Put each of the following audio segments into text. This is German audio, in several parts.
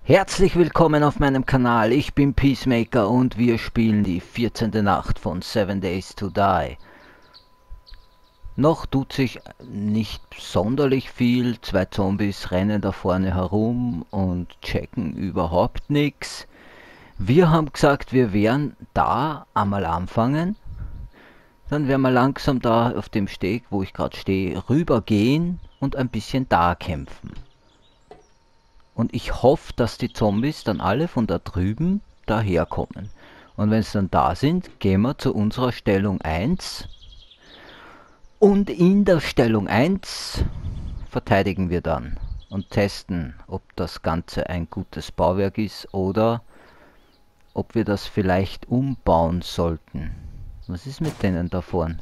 Herzlich willkommen auf meinem Kanal, ich bin Peacemaker und wir spielen die 14. Nacht von 7 Days to Die. Noch tut sich nicht sonderlich viel, zwei Zombies rennen da vorne herum und checken überhaupt nichts. Wir haben gesagt, wir werden da einmal anfangen, dann werden wir langsam da auf dem Steg, wo ich gerade stehe, rübergehen und ein bisschen da kämpfen. Und ich hoffe, dass die Zombies dann alle von da drüben daherkommen. Und wenn sie dann da sind, gehen wir zu unserer Stellung 1. Und in der Stellung 1 verteidigen wir dann und testen, ob das Ganze ein gutes Bauwerk ist oder ob wir das vielleicht umbauen sollten. Was ist mit denen da vorn?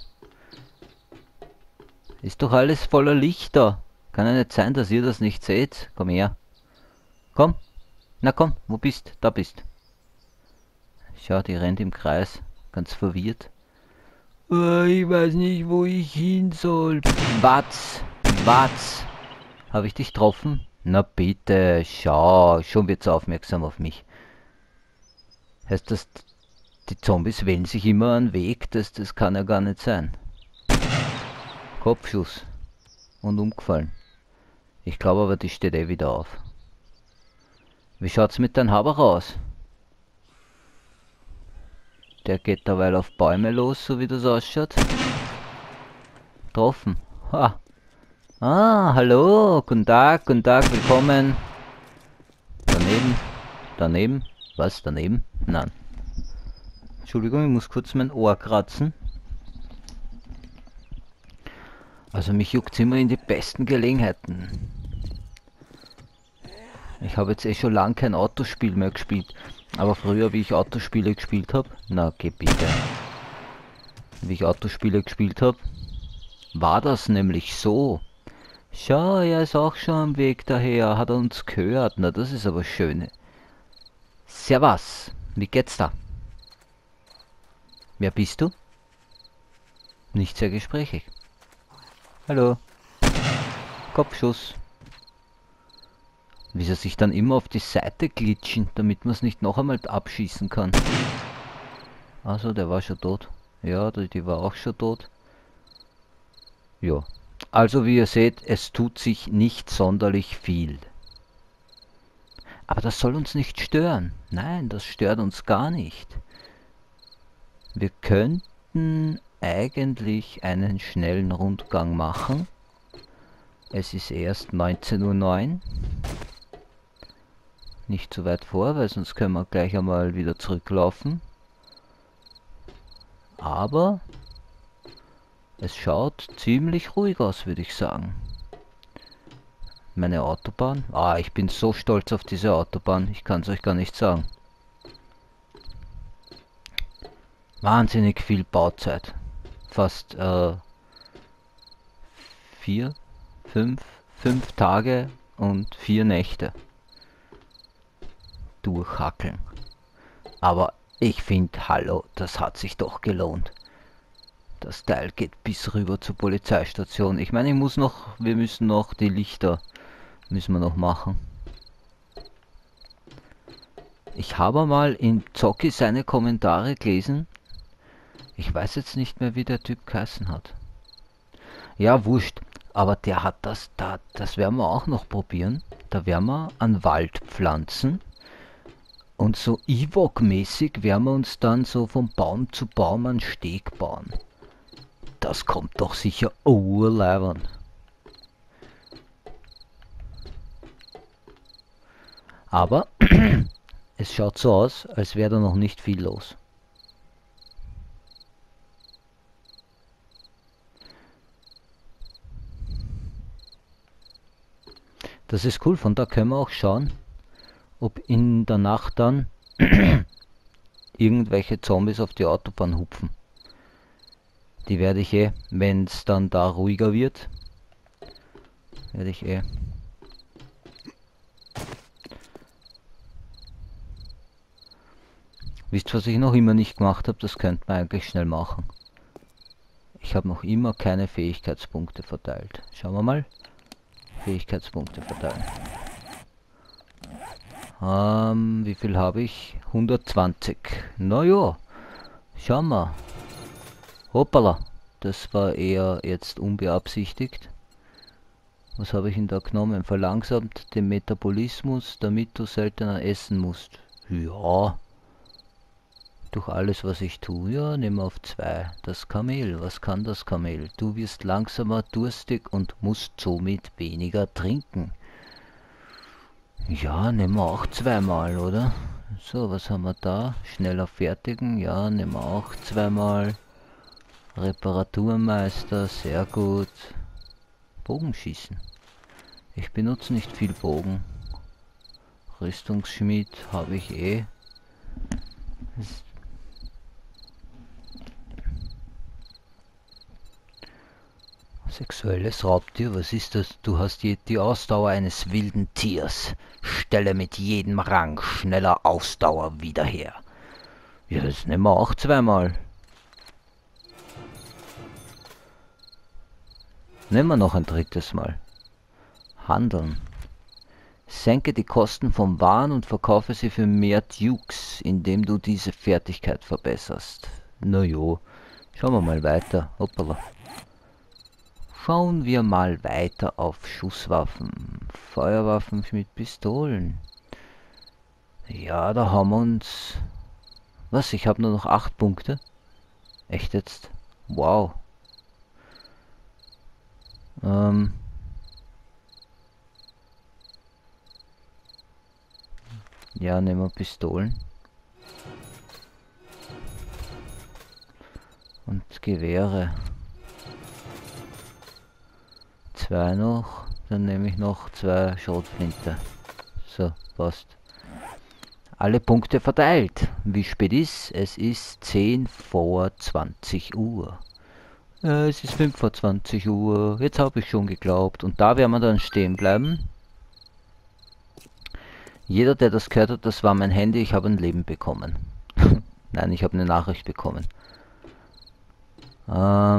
Ist doch alles voller Lichter. Kann ja nicht sein, dass ihr das nicht seht. Komm her. Komm. Na komm, wo bist? Da bist. Schau, die rennt im Kreis. Ganz verwirrt. Oh, ich weiß nicht, wo ich hin soll. Watz. Watz. Habe ich dich getroffen? Na bitte, schau. Schon wird's aufmerksam auf mich. Heißt das, die Zombies wählen sich immer einen Weg? Das kann ja gar nicht sein. Kopfschuss. Und umgefallen. Ich glaube aber, die steht eh wieder auf. Wie schaut's mit deinem Haber aus? Der geht derweil auf Bäume los, so wie das ausschaut. Getroffen. Ha. Ah, hallo. Guten Tag, willkommen. Daneben. Daneben. Was, daneben? Nein. Entschuldigung, ich muss kurz mein Ohr kratzen. Also mich juckt's immer in die besten Gelegenheiten. Ich habe jetzt eh schon lange kein Autospiel mehr gespielt. Aber früher, wie ich Autospiele gespielt habe, na geh bitte. Wie ich Autospiele gespielt habe, war das nämlich so. Schau, er ist auch schon am Weg daher, hat er uns gehört. Na, das ist aber schön. Servus, wie geht's da? Wer bist du? Nicht sehr gesprächig. Hallo. Kopfschuss. Wie sie sich dann immer auf die Seite glitschen, damit man es nicht noch einmal abschießen kann. Also, der war schon tot. Ja, die war auch schon tot. Ja. Also, wie ihr seht, es tut sich nicht sonderlich viel. Aber das soll uns nicht stören. Nein, das stört uns gar nicht. Wir könnten eigentlich einen schnellen Rundgang machen. Es ist erst 19:09 Uhr. Nicht zu weit vor, weil sonst können wir gleich einmal wieder zurücklaufen. Aber es schaut ziemlich ruhig aus, würde ich sagen. Meine Autobahn. Ah, ich bin so stolz auf diese Autobahn. Ich kann es euch gar nicht sagen. Wahnsinnig viel Bauzeit. Fast 5 Tage und 4 Nächte. Durchhackeln. Aber ich finde, hallo, das hat sich doch gelohnt. Das Teil geht bis rüber zur Polizeistation. Ich meine, wir müssen noch die Lichter müssen wir noch machen. Ich habe mal in Zocki seine Kommentare gelesen. Ich weiß jetzt nicht mehr, wie der Typ geheißen hat. Ja, wurscht. Aber der hat das werden wir auch noch probieren. Da werden wir einen Wald pflanzen. Und so Ewok-mäßig werden wir uns dann so vom Baum zu Baum einen Steg bauen. Das kommt doch sicher urleibern. Aber es schaut so aus, als wäre da noch nicht viel los. Das ist cool, von da können wir auch schauen, ob in der Nacht dann irgendwelche Zombies auf die Autobahn hupfen. Die werde ich wenn es dann da ruhiger wird, werde ich Wisst, was ich noch immer nicht gemacht habe? Das könnte man eigentlich schnell machen. Ich habe noch immer keine Fähigkeitspunkte verteilt. Schauen wir mal. Fähigkeitspunkte verteilen. Wie viel habe ich? 120. Naja, schauen wir. Hoppala, das war eher jetzt unbeabsichtigt. Was habe ich denn da genommen? Verlangsamt den Metabolismus, damit du seltener essen musst. Ja, durch alles, was ich tue. Ja, nehmen wir auf 2. Das Kamel, was kann das Kamel? Du wirst langsamer durstig und musst somit weniger trinken. Ja, nehmen wir auch 2-mal, oder? So, was haben wir da? Schneller fertigen. Ja, nehmen wir auch 2-mal. Reparaturmeister, sehr gut. Bogenschießen. Ich benutze nicht viel Bogen. Rüstungsschmied habe ich eh. Sexuelles Raubtier, was ist das? Du hast die Ausdauer eines wilden Tiers. Stelle mit jedem Rang schneller Ausdauer wieder her. Ja, das nehmen wir auch 2-mal. Nehmen wir noch ein 3. Mal. Handeln. Senke die Kosten von Waren und verkaufe sie für mehr Dukes, indem du diese Fertigkeit verbesserst. Na jo, schauen wir mal weiter. Hoppala. Schauen wir mal weiter auf Schusswaffen. Feuerwaffen mit Pistolen. Ja, da haben wir uns... Was, ich habe nur noch 8 Punkte? Echt jetzt? Wow. Ja, nehmen wir Pistolen. Und Gewehre. 2 noch. Dann nehme ich noch 2 Schrotflinte. So, passt. Alle Punkte verteilt. Wie spät ist? Es ist 10 vor 20 Uhr. Es ist 5 vor 20 Uhr. Jetzt habe ich schon geglaubt. Und da werden wir dann stehen bleiben. Jeder, der das gehört hat, das war mein Handy. Ich habe ein Leben bekommen. Nein, ich habe eine Nachricht bekommen. Da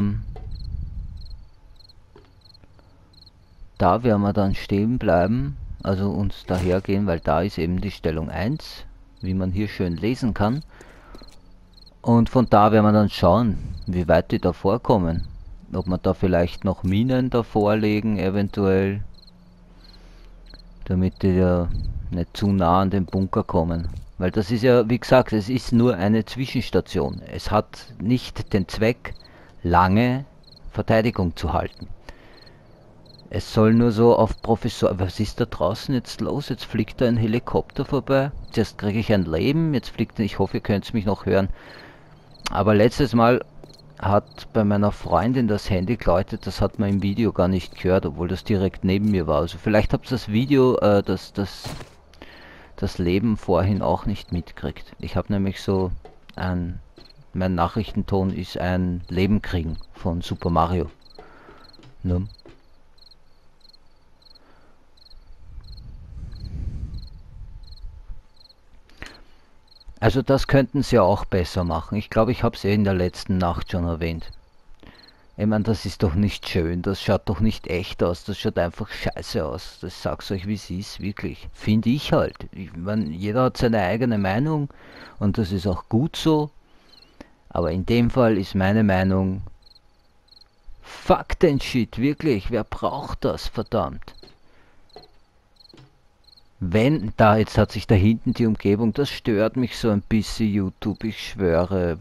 werden wir dann stehen bleiben. Also uns dahergehen, weil da ist eben die Stellung 1. Wie man hier schön lesen kann. Und von da werden wir dann schauen, wie weit die da vorkommen. Ob wir da vielleicht noch Minen davor legen, eventuell. Damit die ja nicht zu nah an den Bunker kommen. Weil das ist ja, wie gesagt, es ist nur eine Zwischenstation. Es hat nicht den Zweck, lange Verteidigung zu halten. Es soll nur so auf Professor... Was ist da draußen jetzt los? Jetzt fliegt da ein Helikopter vorbei. Zuerst kriege ich ein Leben, jetzt fliegt... Ich hoffe, ihr könnt mich noch hören. Aber letztes Mal hat bei meiner Freundin das Handy geläutet. Das hat man im Video gar nicht gehört, obwohl das direkt neben mir war. Also vielleicht habt ihr das Video, das Leben vorhin auch nicht mitgekriegt. Ich habe nämlich so ein... Mein Nachrichtenton ist ein Leben kriegen von Super Mario. Ne? Also das könnten sie auch besser machen. Ich glaube, ich habe es in der letzten Nacht schon erwähnt. Ich meine, das ist doch nicht schön, das schaut doch nicht echt aus, das schaut einfach scheiße aus. Das sag's euch, wie es ist, wirklich. Finde ich halt. Ich meine, jeder hat seine eigene Meinung und das ist auch gut so. Aber in dem Fall ist meine Meinung, fuck den Shit, wirklich, wer braucht das, verdammt. Wenn, da, jetzt hat sich da hinten die Umgebung, das stört mich so ein bisschen, YouTube, ich schwöre.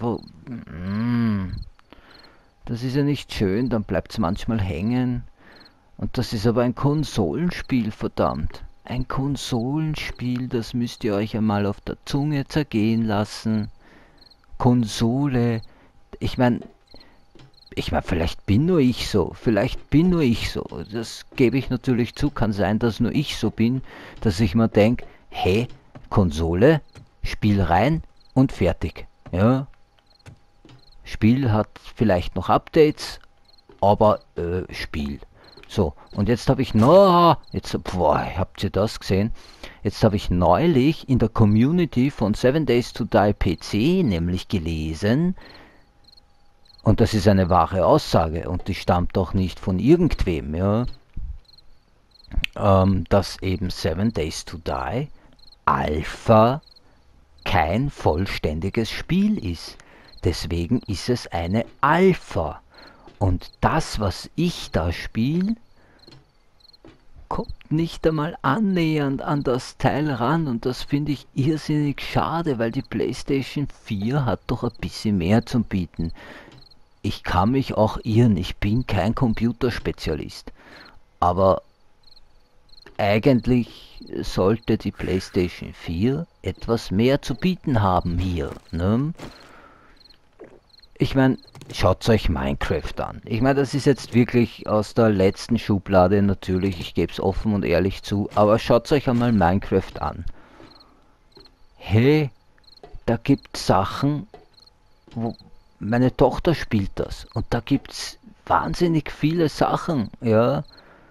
Das ist ja nicht schön, dann bleibt es manchmal hängen. Und das ist aber ein Konsolenspiel, verdammt. Ein Konsolenspiel, das müsst ihr euch einmal auf der Zunge zergehen lassen. Konsole, ich meine, vielleicht bin nur ich so, das gebe ich natürlich zu, kann sein, dass nur ich so bin, dass ich mir denke, hey, Konsole, Spiel rein und fertig, ja. Spiel hat vielleicht noch Updates, aber Spiel. So, und jetzt habe ich habt ihr das gesehen? Jetzt habe ich neulich in der Community von 7 Days to Die PC nämlich gelesen, und das ist eine wahre Aussage und die stammt doch nicht von irgendwem, ja, dass eben 7 Days to Die Alpha kein vollständiges Spiel ist. Deswegen ist es eine Alpha. Und das, was ich da spiele, kommt nicht einmal annähernd an das Teil ran. Und das finde ich irrsinnig schade, weil die PlayStation 4 hat doch ein bisschen mehr zu bieten. Ich kann mich auch irren, ich bin kein Computerspezialist. Aber eigentlich sollte die PlayStation 4 etwas mehr zu bieten haben hier. Ne? Ich meine, schaut euch Minecraft an. Ich meine, das ist jetzt wirklich aus der letzten Schublade natürlich, ich gebe es offen und ehrlich zu, aber schaut euch einmal Minecraft an. Hey, da gibt es Sachen, wo meine Tochter spielt das und da gibt es wahnsinnig viele Sachen, ja,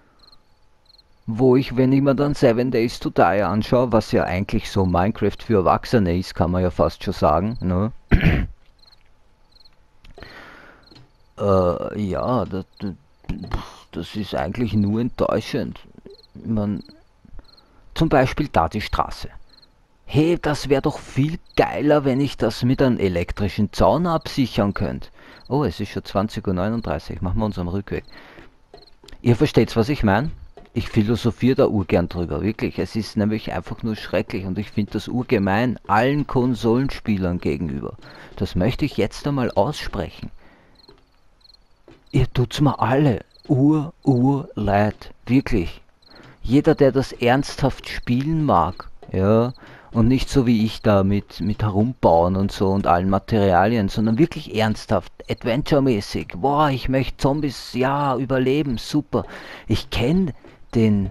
wo ich, wenn ich mir dann Seven Days to Die anschaue, was ja eigentlich so Minecraft für Erwachsene ist, kann man ja fast schon sagen, ne? Ja, das ist eigentlich nur enttäuschend. Man, zum Beispiel da die Straße. Hey, das wäre doch viel geiler, wenn ich das mit einem elektrischen Zaun absichern könnte. Oh, es ist schon 20:39 Uhr, machen wir uns am Rückweg. Ihr versteht's, was ich meine? Ich philosophiere da urgern drüber, wirklich. Es ist nämlich einfach nur schrecklich und ich finde das urgemein allen Konsolenspielern gegenüber. Das möchte ich jetzt einmal aussprechen. Ihr tut's mir alle leid, wirklich. Jeder, der das ernsthaft spielen mag, ja, und nicht so wie ich da mit herumbauen und so und allen Materialien, sondern wirklich ernsthaft, adventure-mäßig. Boah, ich möchte Zombies, ja, überleben, super. Ich kenne den,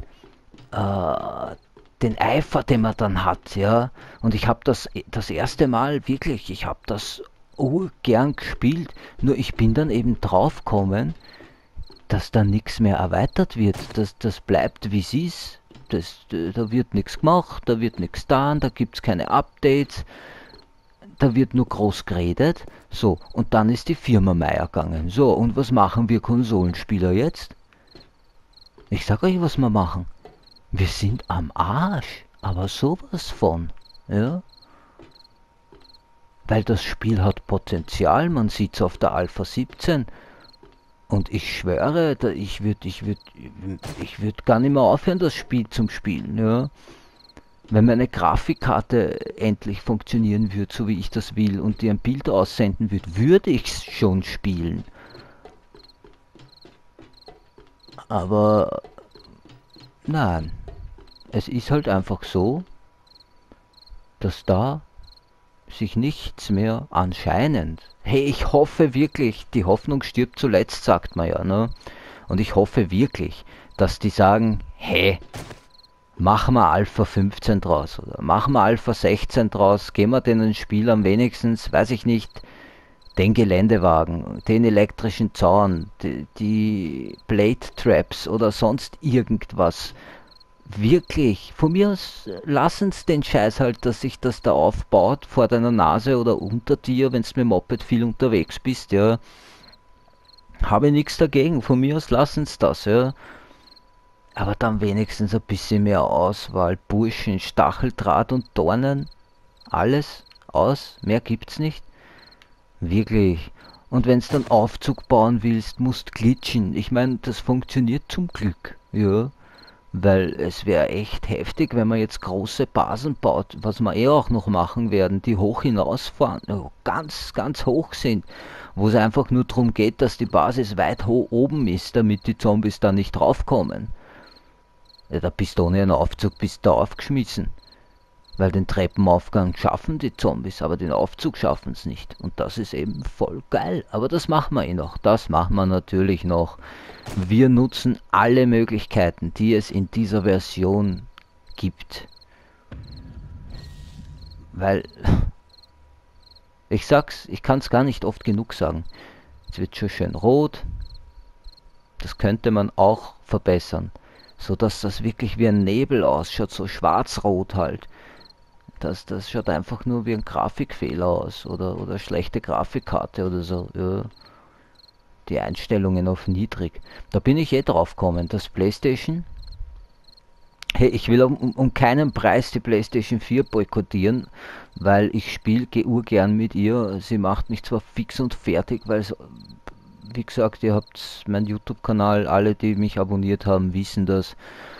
den Eifer, den man dann hat, ja. Und ich habe das erste Mal wirklich, ich habe das urgern gespielt, nur ich bin dann eben draufgekommen, dass da nichts mehr erweitert wird. Das bleibt wie es ist. Da wird nichts gemacht, da wird nichts getan, da gibt es keine Updates, da wird nur groß geredet. So, und dann ist die Firma Meier gegangen. So, und was machen wir Konsolenspieler jetzt? Ich sag euch, was wir machen. Wir sind am Arsch, aber sowas von. Ja? Weil das Spiel hat Potenzial, man sieht es auf der Alpha 17. Und ich schwöre, ich würd gar nicht mehr aufhören, das Spiel zum Spielen. Ja? Wenn meine Grafikkarte endlich funktionieren würde, so wie ich das will, und die ein Bild aussenden würde, würde ich es schon spielen. Aber nein, es ist halt einfach so, dass da sich nichts mehr anscheinend. Hey, ich hoffe wirklich, die Hoffnung stirbt zuletzt, sagt man ja, ne? Und ich hoffe wirklich, dass die sagen, hey, machen wir Alpha 15 draus oder machen wir Alpha 16 draus, geben wir den Spielern wenigstens, weiß ich nicht, den Geländewagen, den elektrischen Zaun, die Blade Traps oder sonst irgendwas. Wirklich, von mir aus lassen's den Scheiß halt, dass sich das da aufbaut vor deiner Nase oder unter dir, wenn du mit dem Moped viel unterwegs bist, ja. Habe ich nichts dagegen, von mir aus lassen's das, ja. Aber dann wenigstens ein bisschen mehr Auswahl, Burschen, Stacheldraht und Dornen, alles aus, mehr gibt's nicht. Wirklich. Und wenn's dann Aufzug bauen willst, musst glitschen. Ich meine, das funktioniert zum Glück, ja. Weil es wäre echt heftig, wenn man jetzt große Basen baut, was wir eh auch noch machen werden, die hoch hinausfahren, ganz, ganz hoch sind, wo es einfach nur darum geht, dass die Basis weit hoch oben ist, damit die Zombies da nicht draufkommen. Ja, da bist du ohne einen Aufzug, bist du aufgeschmissen. Weil den Treppenaufgang schaffen die Zombies, aber den Aufzug schaffen es nicht. Und das ist eben voll geil. Aber das machen wir eh noch. Das machen wir natürlich noch. Wir nutzen alle Möglichkeiten, die es in dieser Version gibt. Weil, ich sag's, ich kann es gar nicht oft genug sagen. Es wird schon schön rot. Das könnte man auch verbessern. So dass das wirklich wie ein Nebel ausschaut, so schwarz-rot halt. Das schaut einfach nur wie ein Grafikfehler aus oder schlechte Grafikkarte oder so. Ja. Die Einstellungen auf niedrig. Da bin ich eh drauf gekommen, dass PlayStation Hey, ich will um keinen Preis die PlayStation 4 boykottieren, weil ich spiele urgern mit ihr. Sie macht mich zwar fix und fertig, weil, wie gesagt, ihr habt meinen YouTube-Kanal, alle, die mich abonniert haben, wissen das.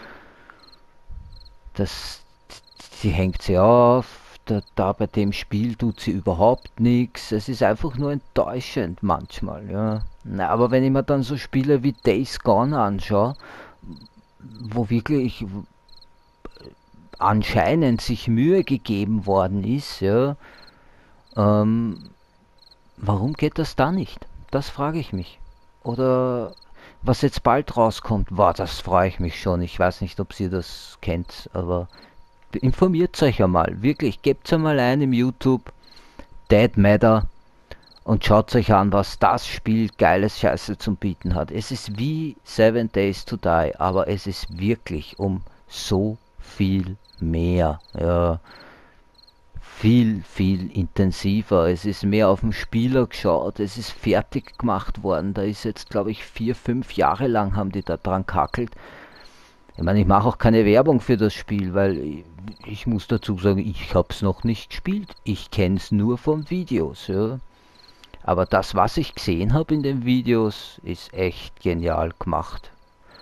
Das sie hängt sie auf, da bei dem Spiel tut sie überhaupt nichts. Es ist einfach nur enttäuschend manchmal, ja. Na, aber wenn ich mir dann so Spiele wie Days Gone anschaue, wo wirklich anscheinend sich Mühe gegeben worden ist, ja, ähm, warum geht das da nicht? Das frage ich mich. Oder was jetzt bald rauskommt, wow, das freue ich mich schon. Ich weiß nicht, ob ihr das kennt, aber informiert euch einmal. Wirklich, gebt einmal ein im YouTube Dead Matter und schaut euch an, was das Spiel geiles Scheiße zum Bieten hat. Es ist wie Seven Days to Die, aber es ist wirklich um so viel mehr. Ja, viel intensiver. Es ist mehr auf den Spieler geschaut. Es ist fertig gemacht worden. Da ist jetzt, glaube ich, 4, 5 Jahre lang haben die da dran kackelt. Ich meine, ich mache auch keine Werbung für das Spiel, weil ich muss dazu sagen, ich habe es noch nicht gespielt. Ich kenne es nur von Videos. Ja. Aber das, was ich gesehen habe in den Videos, ist echt genial gemacht.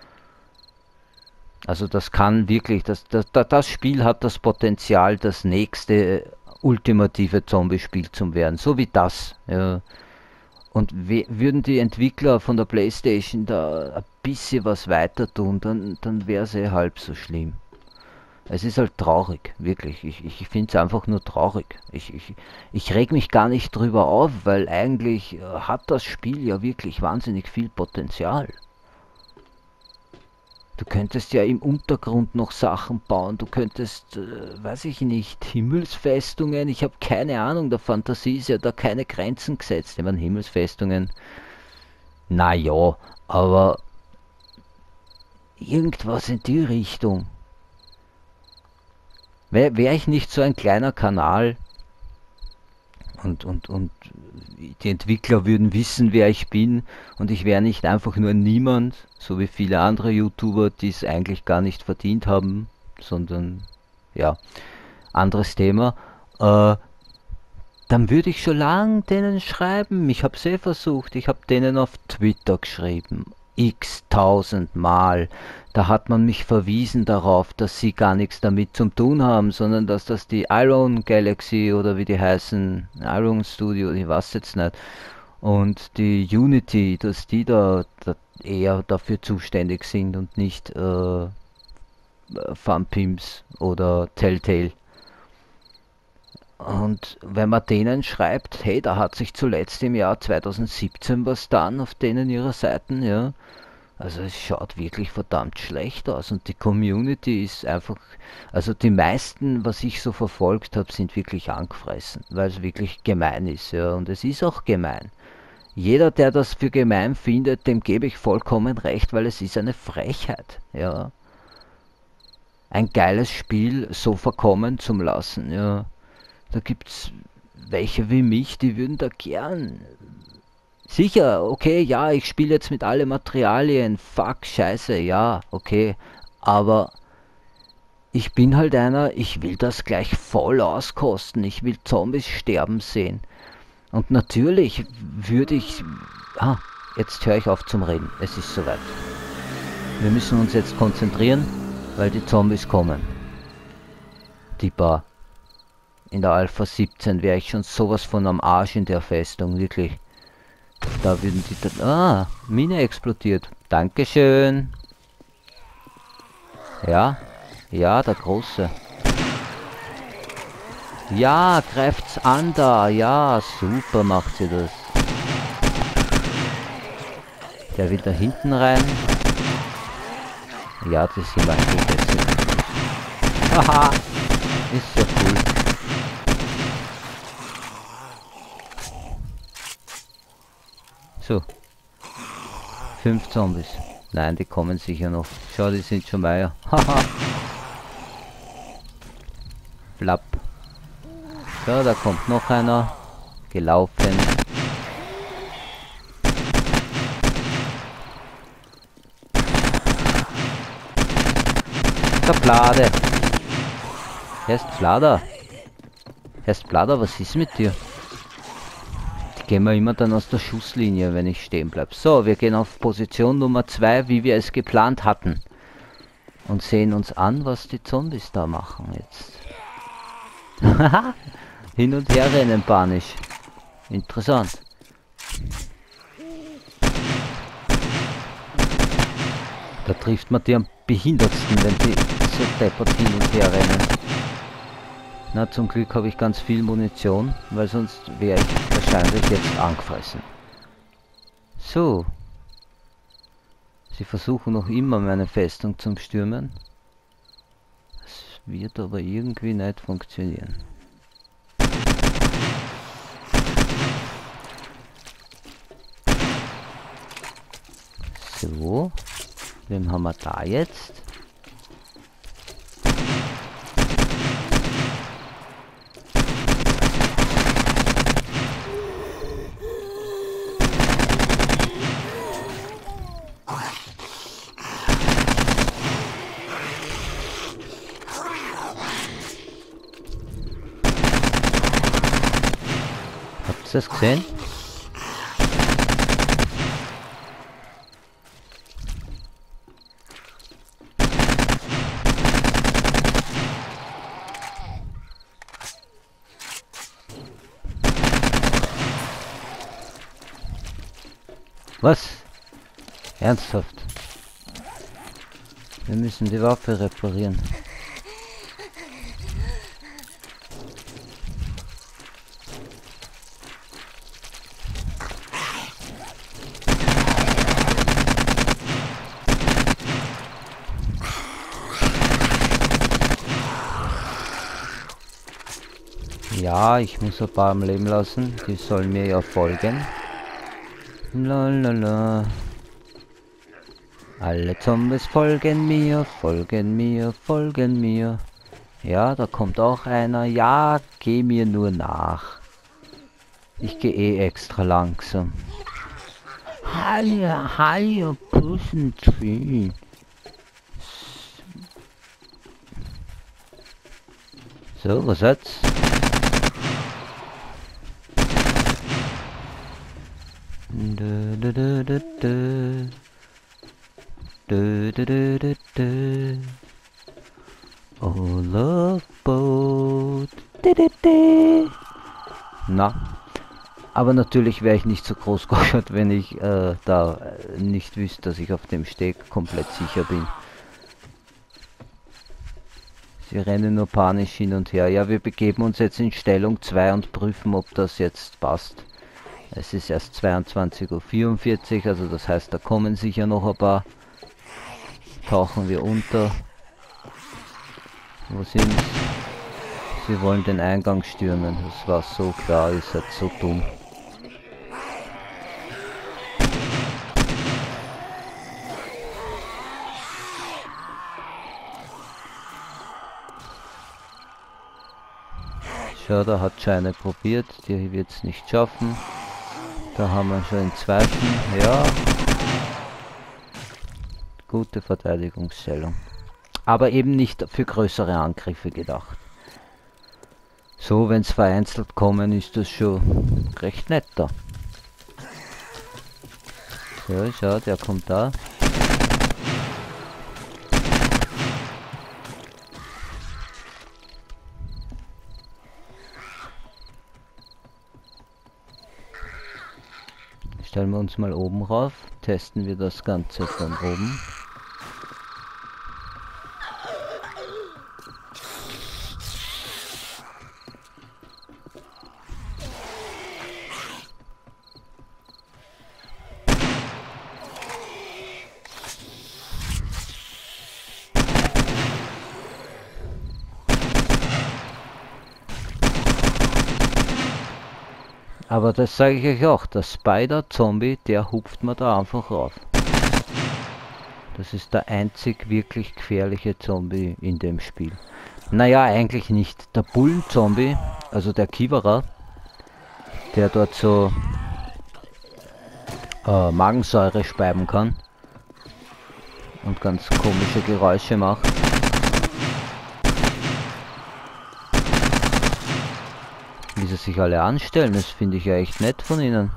Also das kann wirklich, das Spiel hat das Potenzial, das nächste ultimative Zombie-Spiel zu werden. So wie das. Ja. Und würden die Entwickler von der PlayStation da ein bisschen was weiter tun, dann wäre es halb so schlimm. Es ist halt traurig, wirklich. Ich finde es einfach nur traurig. Ich reg mich gar nicht drüber auf, weil eigentlich hat das Spiel ja wirklich wahnsinnig viel Potenzial. Du könntest ja im Untergrund noch Sachen bauen, du könntest, weiß ich nicht, Himmelsfestungen, ich habe keine Ahnung, der Fantasie ist ja da keine Grenzen gesetzt. Ich meine, Himmelsfestungen, naja, aber irgendwas in die Richtung. Wär ich nicht so ein kleiner Kanal und die Entwickler würden wissen, wer ich bin und ich wäre nicht einfach nur niemand, so wie viele andere YouTuber, die es eigentlich gar nicht verdient haben, sondern ja, anderes Thema, äh, dann würde ich schon lang denen schreiben. Ich habe es versucht, ich habe denen auf Twitter geschrieben, x tausend Mal. Da hat man mich verwiesen darauf, dass sie gar nichts damit zu tun haben, sondern dass das die Iron Galaxy oder wie die heißen, Iron Studio, ich weiß jetzt nicht, und die Unity, dass die da eher dafür zuständig sind und nicht Funpimps oder Telltale. Und wenn man denen schreibt, hey, da hat sich zuletzt im Jahr 2017 was getan auf denen ihrer Seiten, ja, also es schaut wirklich verdammt schlecht aus und die Community ist einfach, also die meisten, was ich so verfolgt habe, sind wirklich angefressen, weil es wirklich gemein ist, ja, und es ist auch gemein. Jeder, der das für gemein findet, dem gebe ich vollkommen recht, weil es ist eine Frechheit, ja, ein geiles Spiel so verkommen zu lassen, ja. Da gibt's welche wie mich, die würden da gern. Sicher, okay, ja, ich spiele jetzt mit alle Materialien, fuck, scheiße, ja, okay. Aber ich bin halt einer, ich will das gleich voll auskosten. Ich will Zombies sterben sehen. Und natürlich würde ich. Ah, jetzt höre ich auf zum Reden. Es ist soweit. Wir müssen uns jetzt konzentrieren, weil die Zombies kommen. Die Bar. In der Alpha 17 wäre ich schon sowas von am Arsch in der Festung, wirklich. Da würden die dann... Ah, Mine explodiert. Dankeschön. Ja, ja, der Große. Ja, greift's an da. Ja, super macht sie das. Der will da hinten rein. Ja, das ist immer ein gutes. Haha, ist ja cool. So, 5 Zombies. Nein, die kommen sicher noch. Schau, die sind schon Meier. Haha. Flapp. So, da kommt noch einer. Gelaufen. Flade. Hestflader. Hestflader, was ist mit dir? Die gehen wir immer dann aus der Schusslinie, wenn ich stehen bleibe. So, wir gehen auf Position Nummer 2, wie wir es geplant hatten. Und sehen uns an, was die Zombies da machen jetzt. Hin und her rennen panisch. Interessant. Da trifft man die am behindertsten, wenn die so deppert hin und her rennen. Na, zum Glück habe ich ganz viel Munition, weil sonst wäre ich wahrscheinlich jetzt angefressen. So. Sie versuchen noch immer meine Festung zu stürmen. Das wird aber irgendwie nicht funktionieren. So. Wen haben wir da jetzt? Habt ihr das gesehen? Was? Ernsthaft? Wir müssen die Waffe reparieren. Ja, ich muss ein paar am Leben lassen. Die sollen mir ja folgen. Lalala. Alle Zombies folgen mir, folgen mir, folgen mir. Ja, da kommt auch einer. Ja, geh mir nur nach. Ich gehe eh extra langsam. Hallo, hallo, Pussentree. So, was jetzt? Oh, love boat. Na, aber natürlich wäre ich nicht so groß gescheut, wenn ich da nicht wüsste, dass ich auf dem Steg komplett sicher bin. Sie rennen nur panisch hin und her. Ja, wir begeben uns jetzt in Stellung 2 und prüfen, ob das jetzt passt. Es ist erst 22:44 Uhr, also das heißt, da kommen sicher noch ein paar. Tauchen wir unter. Wo sind sie? Sie wollen den Eingang stürmen. Das war so klar, ist halt so dumm. Schau, da hat schon eine probiert, die wird es nicht schaffen. Da haben wir schon den zweiten, ja. Gute Verteidigungsstellung. Aber eben nicht für größere Angriffe gedacht. So, wenn es vereinzelt kommen, ist das schon recht nett da. So, schau, der kommt da. Stellen wir uns mal oben rauf, testen wir das Ganze von oben. Aber das sage ich euch auch, der Spider-Zombie, der hupft mir da einfach rauf. Das ist der einzig wirklich gefährliche Zombie in dem Spiel. Naja, eigentlich nicht. Der Bullen-Zombie, also der Kiewerer, der dort so Magensäure speiben kann und ganz komische Geräusche macht. Wie sie sich alle anstellen, das finde ich ja echt nett von ihnen.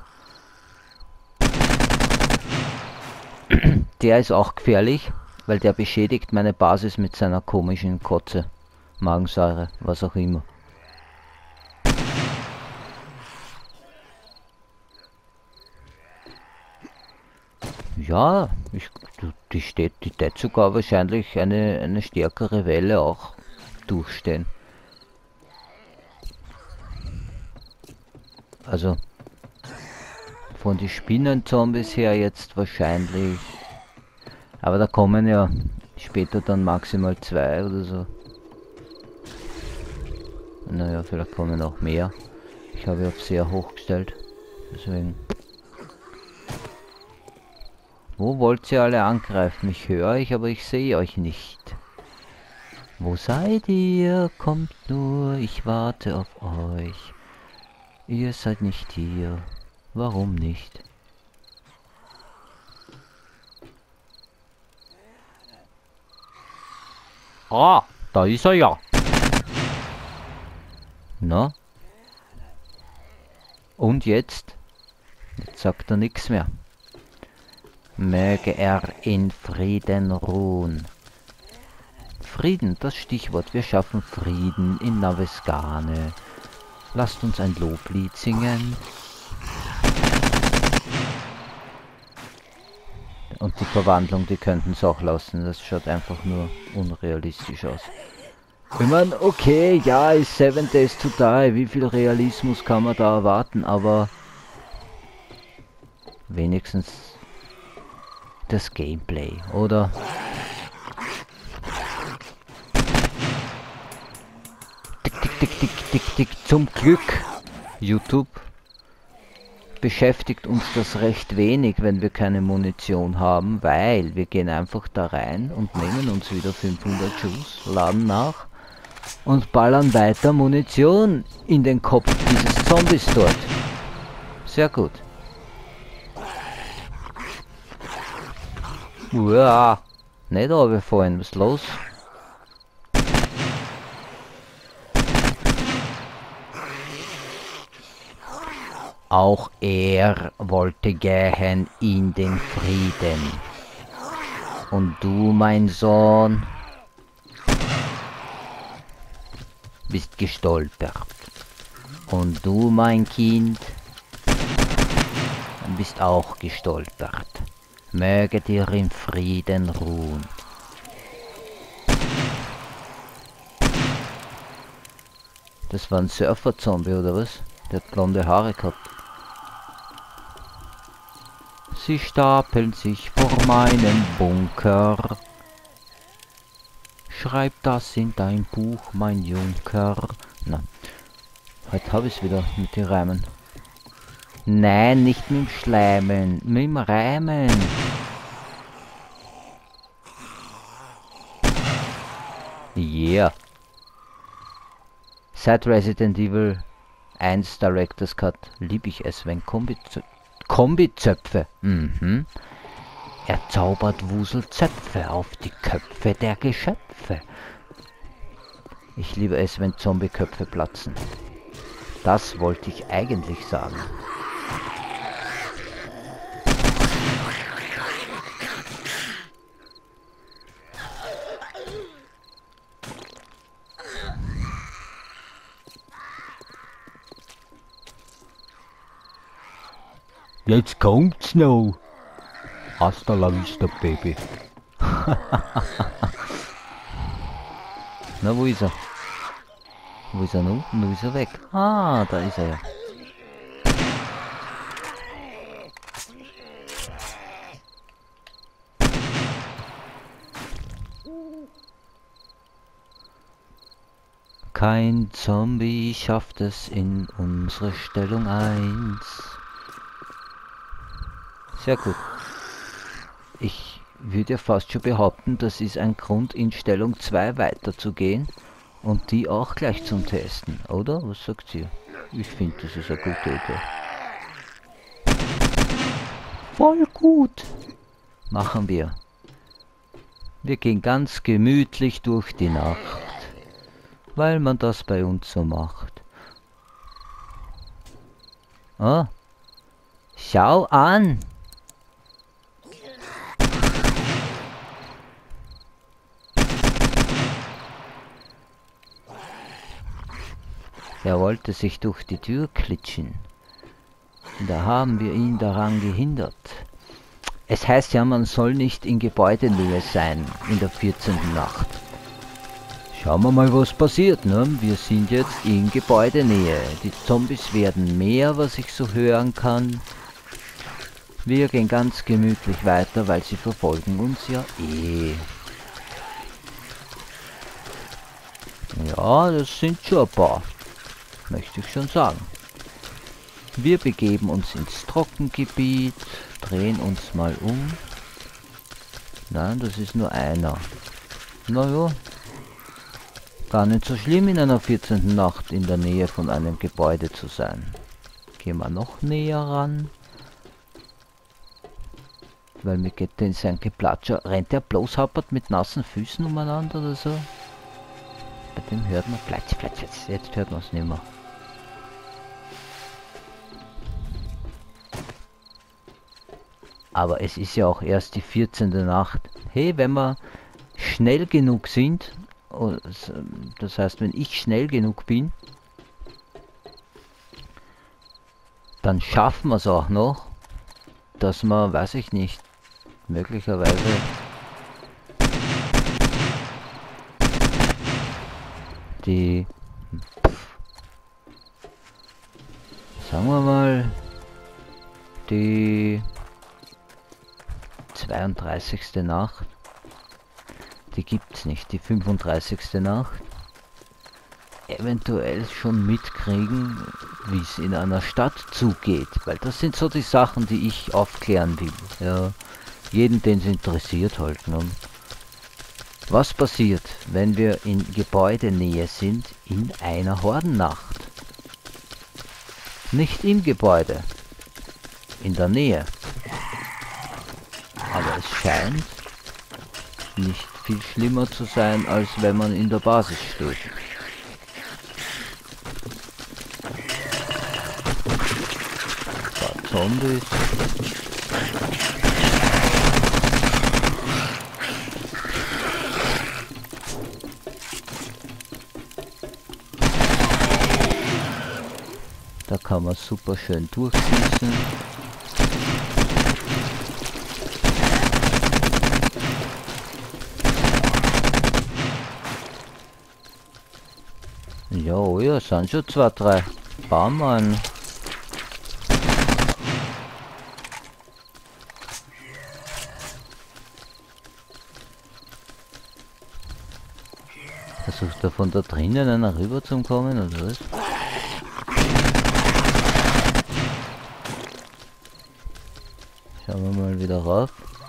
Der ist auch gefährlich, weil der beschädigt meine Basis mit seiner komischen Kotze. Magensäure, was auch immer. Ja, die tät sogar wahrscheinlich eine stärkere Welle auch durchstehen. Also von den Spinnenzombies her jetzt wahrscheinlich. Aber da kommen ja später dann maximal 2 oder so. Naja, vielleicht kommen auch mehr. Ich habe auf sehr hoch gestellt. Deswegen. Wo wollt ihr alle angreifen? Ich höre euch, aber ich sehe euch nicht. Wo seid ihr? Kommt nur, ich warte auf euch. Ihr seid nicht hier. Warum nicht? Ah, da ist er ja. Na? Und jetzt? Jetzt sagt er nichts mehr. Möge er in Frieden ruhen. Frieden, das Stichwort. Wir schaffen Frieden in Navesgane. Lasst uns ein Loblied singen. Und die Verwandlung, die könnten es auch lassen. Das schaut einfach nur unrealistisch aus. Ich meine, okay, ja, ist 7 Days to Die. Wie viel Realismus kann man da erwarten? Aber wenigstens das Gameplay, oder? Tick, tick, tick, tick, tick, tick. Zum Glück, YouTube beschäftigt uns das recht wenig, wenn wir keine Munition haben, weil wir gehen einfach da rein und nehmen uns wieder 500 Schuss, laden nach und ballern weiter Munition in den Kopf dieses Zombies dort. Sehr gut. Uah, nicht runterfallen, was ist los? Auch er wollte gehen in den Frieden. Und du, mein Sohn, bist gestolpert. Und du, mein Kind, bist auch gestolpert. Möge dir in Frieden ruhen. Das war ein Surfer-Zombie, oder was? Der hat blonde Haare gehabt. Sie stapeln sich vor meinem Bunker. Schreib das in dein Buch, mein Junker. Na, heute habe ich es wieder mit den Reimen. Nein, nicht mit dem Schleimen, mit dem Reimen. Yeah. Seit Resident Evil 1 Director's Cut liebe ich es, wenn Kombizöpfe. Er zaubert Wuselzöpfe auf die Köpfe der Geschöpfe. Ich liebe es, wenn Zombieköpfe platzen. Das wollte ich eigentlich sagen. Jetzt kommt's noch. Hasta la vista, Baby. Na, wo ist er? Wo ist er nun? Nun ist er weg. Ah, da ist er ja. Kein Zombie schafft es in unsere Stellung 1. Sehr gut. Ich würde ja fast schon behaupten, das ist ein Grund, in Stellung 2 weiterzugehen und die auch gleich zum Testen, oder? Was sagt ihr? Ich finde, das ist eine gute Idee. Voll gut. Machen wir. Wir gehen ganz gemütlich durch die Nacht, weil man das bei uns so macht. Oh, schau an! Er wollte sich durch die Tür klitschen. Da haben wir ihn daran gehindert. Es heißt ja, man soll nicht in Gebäudenähe sein in der 14. Nacht. Schauen wir mal, was passiert, ne? Wir sind jetzt in Gebäudenähe. Die Zombies werden mehr, was ich so hören kann. Wir gehen ganz gemütlich weiter, weil sie verfolgen uns ja eh. Ja, das sind schon ein paar. Möchte ich schon sagen. Wir begeben uns ins Trockengebiet, drehen uns mal um. Nein, das ist nur einer. Naja, gar nicht so schlimm in einer 14. Nacht in der Nähe von einem Gebäude zu sein. Gehen wir noch näher ran. Weil mir geht denn sein Geplatscher. Rennt der bloß happert mit nassen Füßen umeinander oder so? Bei dem hört man Platsch, Platsch, jetzt hört man es nicht mehr. Aber es ist ja auch erst die 14. Nacht. Hey, wenn wir schnell genug sind, das heißt, wenn ich schnell genug bin, dann schaffen wir es auch noch, dass wir, weiß ich nicht, möglicherweise die, sagen wir mal, die 32. Nacht, die gibt's nicht, die 35. Nacht, eventuell schon mitkriegen, wie es in einer Stadt zugeht, weil das sind so die Sachen, die ich aufklären will, ja, jeden, den es interessiert halt, ne? Was passiert, wenn wir in Gebäudenähe sind in einer Hordennacht? Nicht im Gebäude, in der Nähe. Aber es scheint nicht viel schlimmer zu sein, als wenn man in der Basis steht. Ein paar Zombies. Da kann man super schön durchschießen. Jo, ja, sind schon 2, 3 Baumann. Versucht er von da drinnen einer rüber zu kommen, oder was? Schauen wir mal wieder rauf.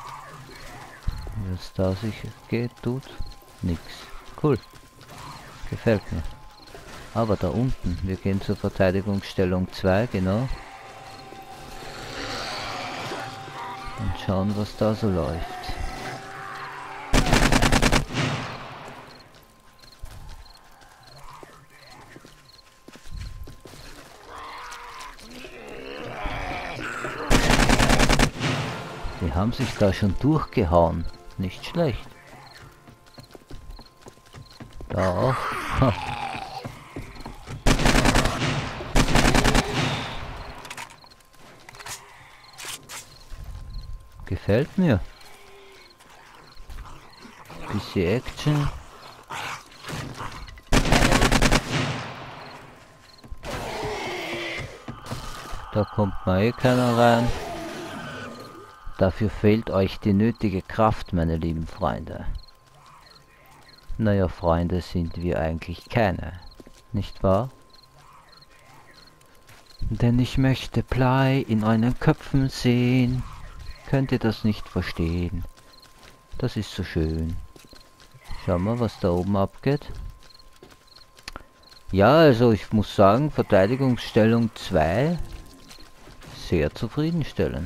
Was da sich geht, tut. Nix. Cool. Gefällt mir. Aber da unten, wir gehen zur Verteidigungsstellung 2, genau. Und schauen, was da so läuft. Die haben sich da schon durchgehauen. Nicht schlecht. Da auch. Ha. Gefällt mir. Bisschen Action. Da kommt mal eh keiner rein. Dafür fehlt euch die nötige Kraft, meine lieben Freunde. Naja, Freunde sind wir eigentlich keine, nicht wahr? Denn ich möchte Blei in euren Köpfen sehen. Könnt ihr das nicht verstehen? Das ist so schön. Schau mal, was da oben abgeht. Ja, also ich muss sagen, Verteidigungsstellung 2 sehr zufriedenstellend.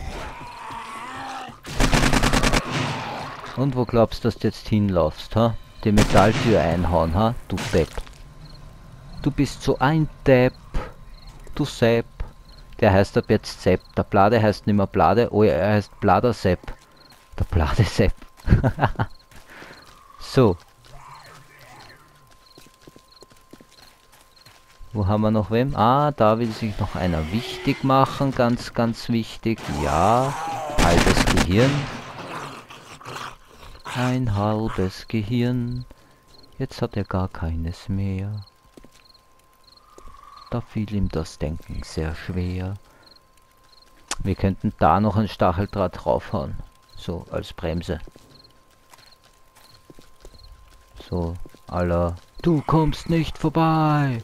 Und wo glaubst du, dass du jetzt hinlaufst, ha? die Metalltür einhauen, ha? Du Depp. Du bist so ein Depp. Du Sepp. Der heißt ab jetzt Sepp. Der Blade heißt nicht mehr Blade. Oh ja, er heißt Blader Sepp. Der Blade Sepp. So. Wo haben wir noch wem? Ah, da will sich noch einer wichtig machen. Ganz, ganz wichtig. Ja. Halbes Gehirn. Ein halbes Gehirn. Jetzt hat er gar keines mehr. Da fiel ihm das Denken sehr schwer. Wir könnten da noch ein Stacheldraht draufhauen. So, als Bremse. So, aller. Du kommst nicht vorbei!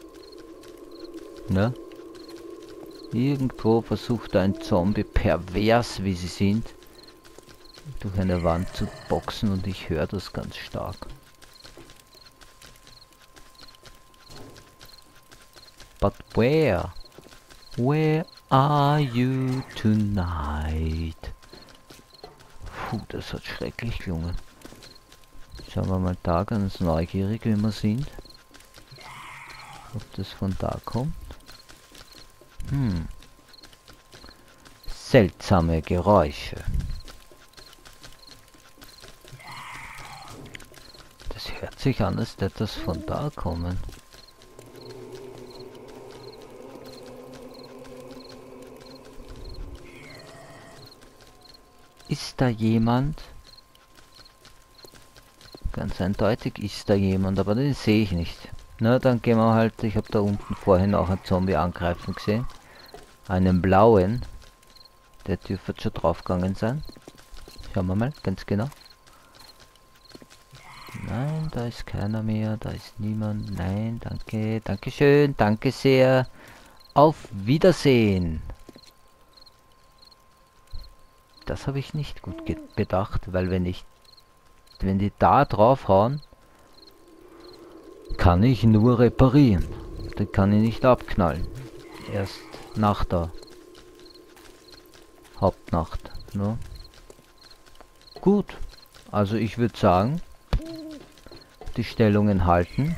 Ne? Irgendwo versucht ein Zombie, pervers wie sie sind, durch eine Wand zu boxen und ich höre das ganz stark. But where? Where are you tonight? Puh, das hat schrecklich gelungen. Schauen wir mal da ganz neugierig, wie wir sind. Ob das von da kommt. Seltsame Geräusche. Das hört sich an, als hätte das von da kommen. Ist da jemand? Ganz eindeutig ist da jemand, aber den sehe ich nicht. Na, dann gehen wir halt, ich habe da unten vorhin auch einen Zombie angreifen gesehen. Einen blauen. Der dürfte schon draufgegangen sein. Schauen wir mal, ganz genau. Nein, da ist keiner mehr, da ist niemand. Nein, danke, danke schön, danke sehr. Auf Wiedersehen. Das habe ich nicht gut bedacht, weil wenn die da draufhauen, kann ich nur reparieren. Den kann ich nicht abknallen. Erst nach der Hauptnacht. Ne? Gut, also ich würde sagen, die Stellungen halten.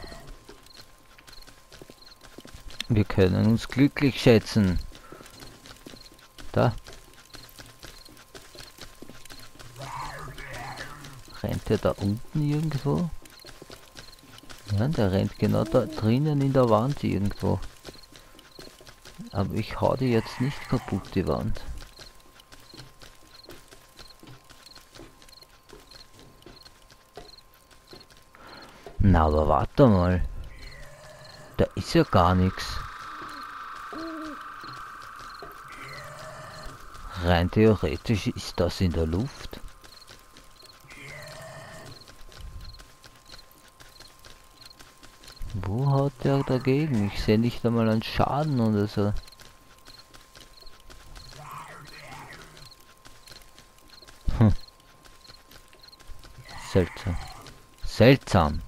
Wir können uns glücklich schätzen. Da. Rennt der da unten irgendwo? Ja, der rennt genau da drinnen in der Wand irgendwo. Aber ich hau die jetzt nicht kaputt, die Wand. Na, aber warte mal. Da ist ja gar nichts. Rein theoretisch ist das in der Luft. Wo haut der dagegen? Ich sehe nicht einmal einen Schaden oder so. Seltsam. Seltsam.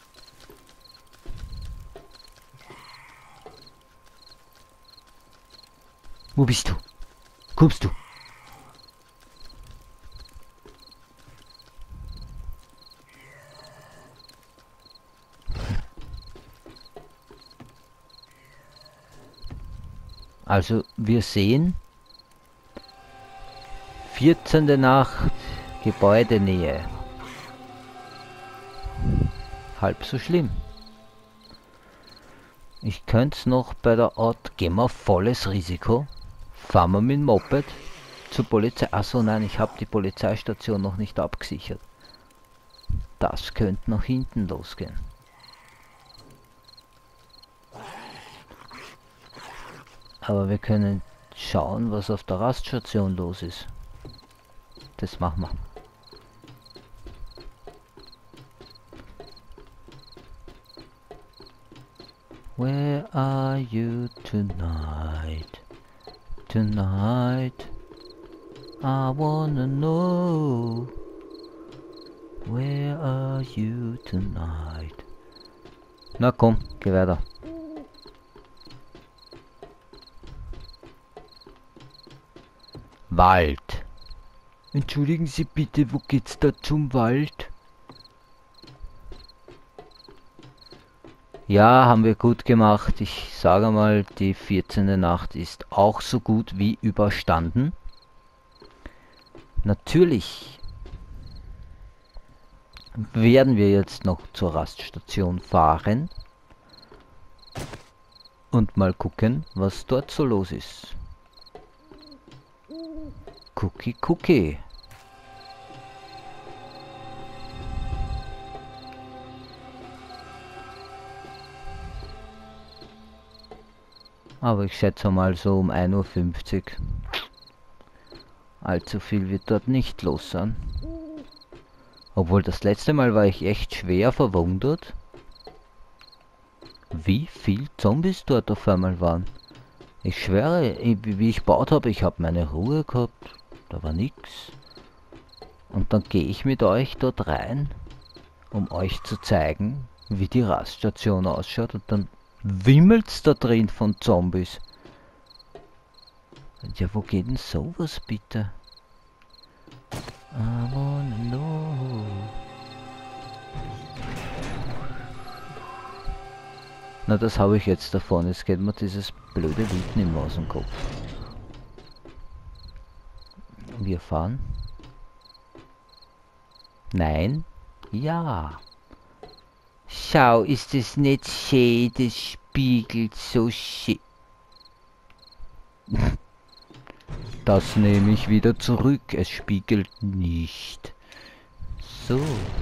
Wo bist du? Kommst du? Also wir sehen 14. Nacht, Gebäudenähe. Halb so schlimm. Ich könnte es noch bei der Art, gehen wir volles Risiko. Fahren wir mit dem Moped zur Polizei. Achso, nein, ich habe die Polizeistation noch nicht abgesichert. Das könnte nach hinten losgehen. Aber wir können schauen, was auf der Raststation los ist. Das machen wir. Where are you tonight? Tonight, I wanna know. Where are you tonight? Na komm, geh weiter. Wald. Entschuldigen Sie bitte, wo geht's da zum Wald? Ja, haben wir gut gemacht. Ich sage mal, die 14. Nacht ist auch so gut wie überstanden. Natürlich werden wir jetzt noch zur Raststation fahren und mal gucken, was dort so los ist. Cookie, Cookie. Aber ich schätze mal so um 1:50 Uhr. Allzu viel wird dort nicht los sein. Obwohl das letzte Mal war ich echt schwer verwundert, wie viel Zombies dort auf einmal waren. Ich schwöre, wie ich gebaut habe, ich habe meine Ruhe gehabt, da war nix. Und dann gehe ich mit euch dort rein, um euch zu zeigen, wie die Raststation ausschaut. Und dann wimmelt's da drin von Zombies. Ja, wo geht denn sowas bitte? I wanna know. Na, das habe ich jetzt davon. Jetzt geht mir dieses blöde Lied nicht mehr aus dem Kopf. Wir fahren. Nein. Ja. Schau, ist es nicht schön? Das spiegelt so schön. Das nehme ich wieder zurück. Es spiegelt nicht. So.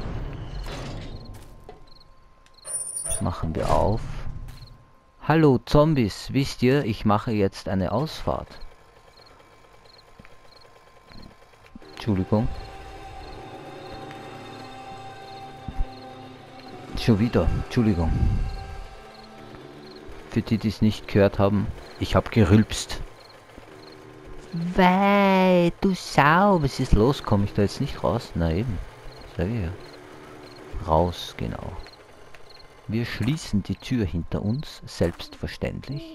Das machen wir auf. Hallo Zombies, wisst ihr, ich mache jetzt eine Ausfahrt. Entschuldigung. Schon wieder, Entschuldigung. Für die, die es nicht gehört haben, ich habe gerülpst. Wei, du Sau, was ist los? Komme ich da jetzt nicht raus? Na eben, sag ich ja. Raus, genau. Wir schließen die Tür hinter uns, selbstverständlich.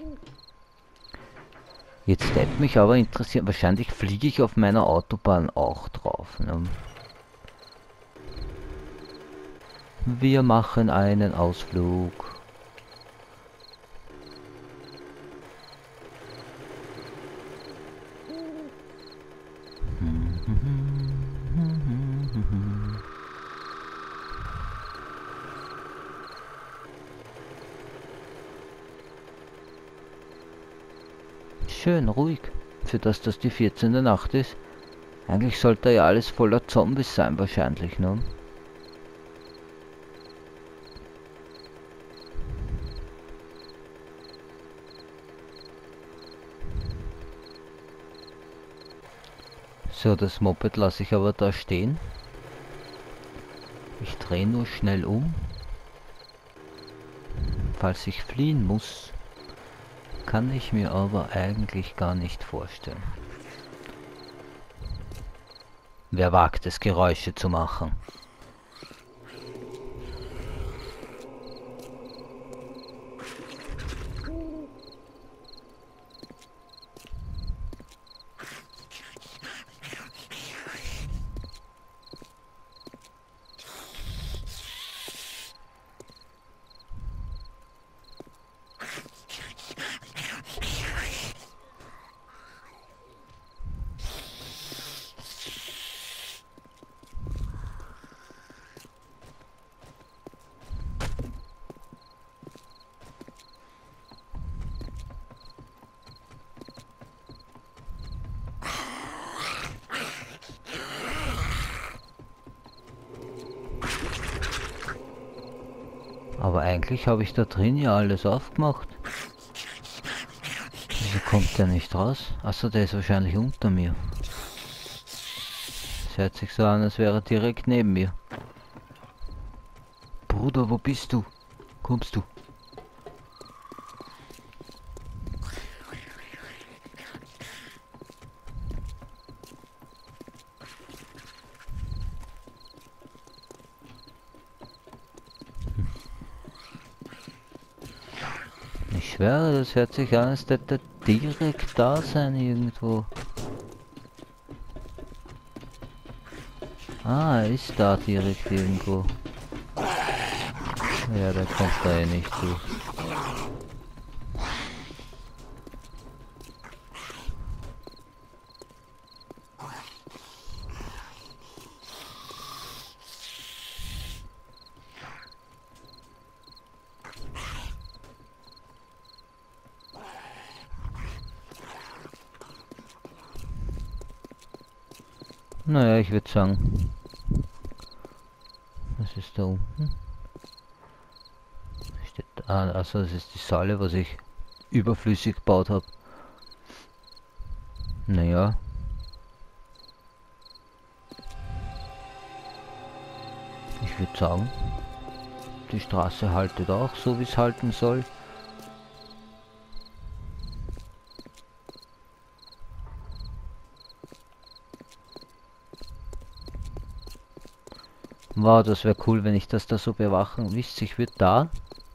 Jetzt hätte mich aber interessiert, wahrscheinlich fliege ich auf meiner Autobahn auch drauf. Ne? Wir machen einen Ausflug. Schön ruhig, für das die 14. Nacht ist. Eigentlich sollte ja alles voller Zombies sein wahrscheinlich, ne? So, das Moped lasse ich aber da stehen. Ich drehe nur schnell um. Falls ich fliehen muss, kann ich mir aber eigentlich gar nicht vorstellen. Wer wagt es, Geräusche zu machen? Aber eigentlich habe ich da drin ja alles aufgemacht. Wieso kommt der nicht raus? Achso, der ist wahrscheinlich unter mir. Es hört sich so an, als wäre er direkt neben mir. Bruder, wo bist du? Kommst du? Ich schwöre, das hört sich an, als hätte der direkt da sein irgendwo. Ah, er ist da direkt irgendwo. Ja, der kommt da eh nicht durch. Naja, ich würde sagen, was ist da unten? Steht, also das ist die Säule, was ich überflüssig gebaut habe. Naja. Ich würde sagen, die Straße haltet auch so, wie es halten soll. Wow, das wäre cool, wenn ich das da so bewachen. Wisst ihr, ich würde da,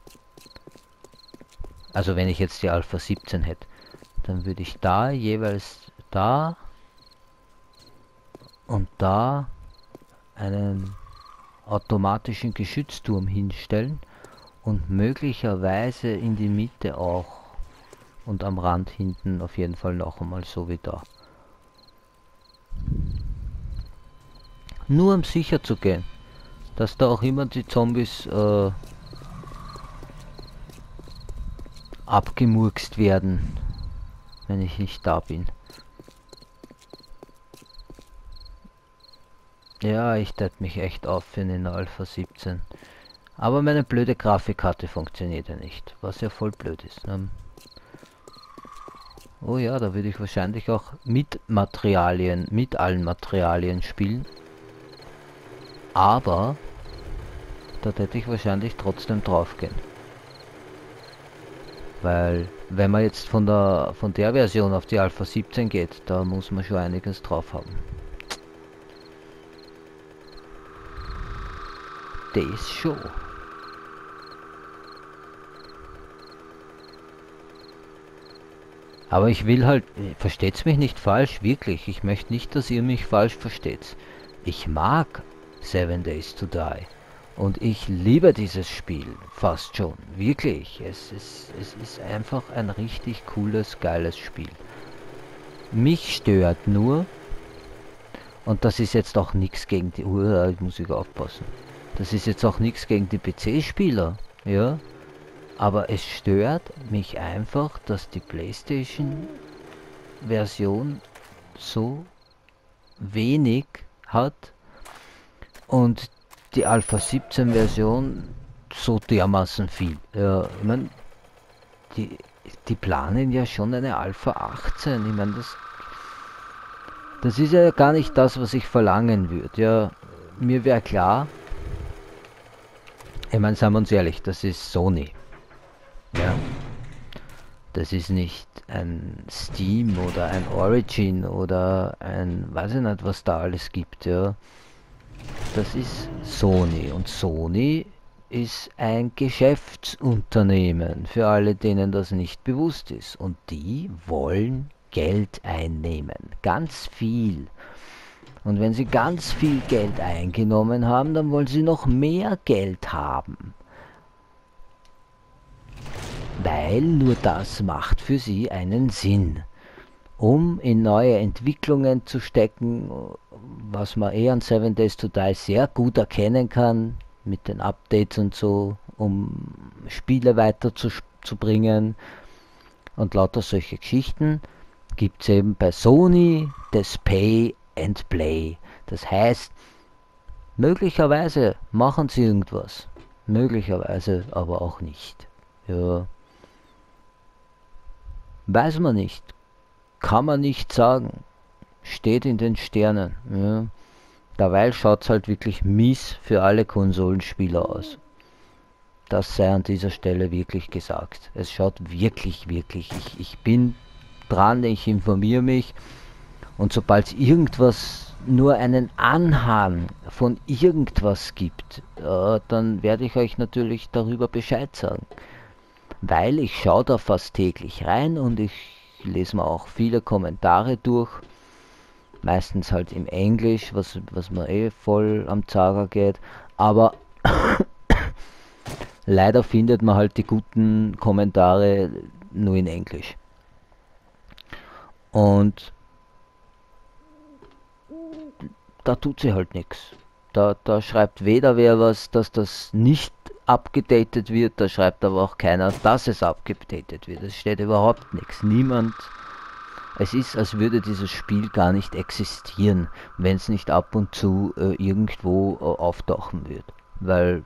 also wenn ich jetzt die Alpha 17 hätte, dann würde ich da jeweils da und da einen automatischen Geschützturm hinstellen und möglicherweise in die Mitte auch und am Rand hinten auf jeden Fall noch einmal so wie da. Nur um sicher zu gehen, dass da auch immer die Zombies abgemurkst werden, wenn ich nicht da bin. Ja, ich tät mich echt auf für eine Alpha 17. Aber meine blöde Grafikkarte funktioniert ja nicht, was ja voll blöd ist. Oh ja, da würde ich wahrscheinlich auch mit Materialien, mit allen Materialien spielen. Aber da hätte ich wahrscheinlich trotzdem drauf gehen. Weil wenn man jetzt von der Version auf die Alpha 17 geht, da muss man schon einiges drauf haben. Das schon. Aber ich will halt, versteht's mich nicht falsch, wirklich. Ich möchte nicht, dass ihr mich falsch versteht. Ich mag 7 Days to Die. Und ich liebe dieses Spiel fast schon. Wirklich. Es ist einfach ein richtig cooles, geiles Spiel. Mich stört nur, und das ist jetzt auch nichts gegen die muss ich aufpassen. Das ist jetzt auch nichts gegen die PC-Spieler. Ja. Aber es stört mich einfach, dass die PlayStation-Version so wenig hat und die Alpha 17-Version so dermaßen viel. Ja, ich meine, die planen ja schon eine Alpha 18. Ich meine, das ist ja gar nicht das, was ich verlangen würde. Ja, mir wäre klar, ich meine, seien wir uns ehrlich, das ist Sony. Ja. Das ist nicht ein Steam oder ein Origin oder ein, weiß ich nicht, was da alles gibt, ja. Das ist Sony und Sony ist ein Geschäftsunternehmen, für alle, denen das nicht bewusst ist. Und die wollen Geld einnehmen, ganz viel. Und wenn sie ganz viel Geld eingenommen haben, dann wollen sie noch mehr Geld haben. Weil nur das macht für sie einen Sinn, um in neue Entwicklungen zu stecken, was man an 7 Days to Die sehr gut erkennen kann, mit den Updates und so, um Spiele weiterzubringen und lauter solche Geschichten, gibt es eben bei Sony das Pay and Play. Das heißt, möglicherweise machen sie irgendwas, möglicherweise aber auch nicht. Ja. Weiß man nicht. Kann man nicht sagen. Steht in den Sternen. Ja. Derweil schaut es halt wirklich mies für alle Konsolenspieler aus. Das sei an dieser Stelle wirklich gesagt. Es schaut wirklich. Ich bin dran, ich informiere mich. Und sobald es irgendwas, nur einen Anhang von irgendwas gibt, dann werde ich euch natürlich darüber Bescheid sagen. Weil ich schaue da fast täglich rein und ich lese mir auch viele Kommentare durch. Meistens halt im Englisch, was mir voll am Zager geht. Aber Leider findet man halt die guten Kommentare nur in Englisch. Und da tut sie halt nichts. Da schreibt weder wer was, dass das nicht abgedatet wird, da schreibt aber auch keiner, dass es abgedatet wird. Es steht überhaupt nichts. Niemand. Es ist, als würde dieses Spiel gar nicht existieren, wenn es nicht ab und zu irgendwo auftauchen wird. Weil,